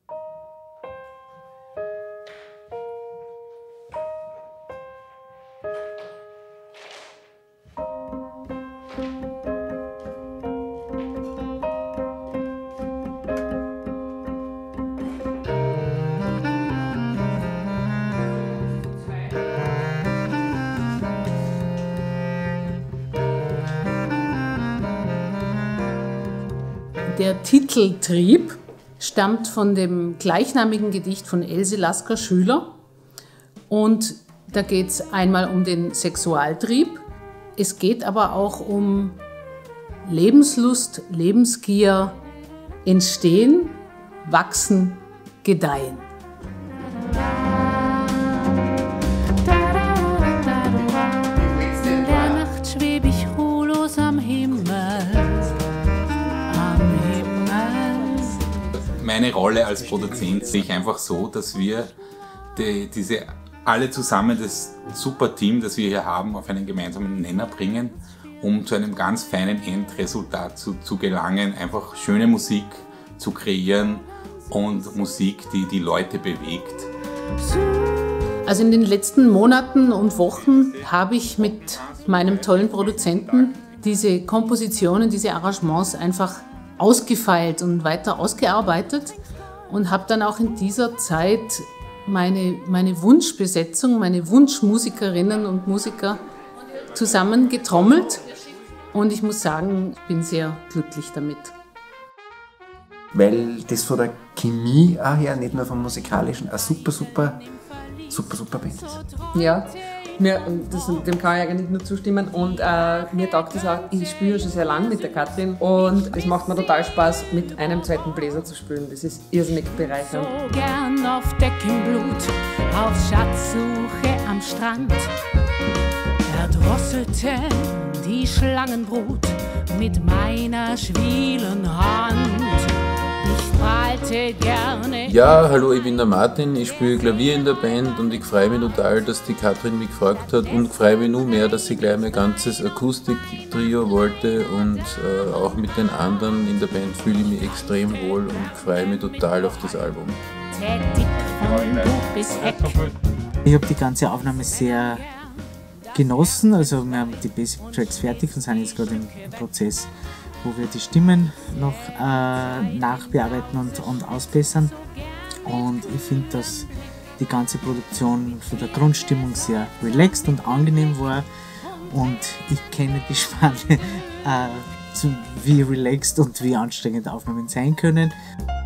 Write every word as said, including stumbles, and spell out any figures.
Der Titel Trieb stammt von dem gleichnamigen Gedicht von Else Lasker-Schüler und da geht es einmal um den Sexualtrieb, es geht aber auch um Lebenslust, Lebensgier, Entstehen, Wachsen, Gedeihen. Der Nacht schweb ich ruhelos am Himmel. Meine Rolle als Produzent sehe ich einfach so, dass wir die, diese alle zusammen das super Team, das wir hier haben, auf einen gemeinsamen Nenner bringen, um zu einem ganz feinen Endresultat zu, zu gelangen, einfach schöne Musik zu kreieren und Musik, die die Leute bewegt. Also in den letzten Monaten und Wochen habe ich mit meinem tollen Produzenten diese Kompositionen, diese Arrangements einfach ausgefeilt und weiter ausgearbeitet und habe dann auch in dieser Zeit meine, meine Wunschbesetzung, meine Wunschmusikerinnen und Musiker zusammengetrommelt und ich muss sagen, ich bin sehr glücklich damit. Weil das von der Chemie auch her, nicht nur vom Musikalischen, eine super, super, super, super Band ist. Ja. Mir, das, dem kann ich eigentlich nur zustimmen und äh, mir taugt das auch, ich spiele schon sehr lange mit der Katrin und es macht mir total Spaß, mit einem zweiten Bläser zu spielen. Das ist irrsinnig bereichernd. So gern auf Deck im Blut, auf Schatzsuche am Strand. Erdrosselte die Schlangenbrut mit meiner schwielen Hand. Ich prahlte gerne. Ja, hallo, ich bin der Martin, ich spiele Klavier in der Band und ich freue mich total, dass die Katrin mich gefragt hat und freue mich nur mehr, dass sie gleich mein ganzes Akustik-Trio wollte und äh, auch mit den anderen in der Band fühle ich mich extrem wohl und freue mich total auf das Album. Ich habe die ganze Aufnahme sehr genossen, also wir haben die Basic Tracks fertig und sind jetzt gerade im Prozess, wo wir die Stimmen noch äh, nachbearbeiten und, und ausbessern. Und ich finde, dass die ganze Produktion von der Grundstimmung sehr relaxed und angenehm war. Und ich kenne die Spanne, äh, wie relaxed und wie anstrengend Aufnahmen sein können.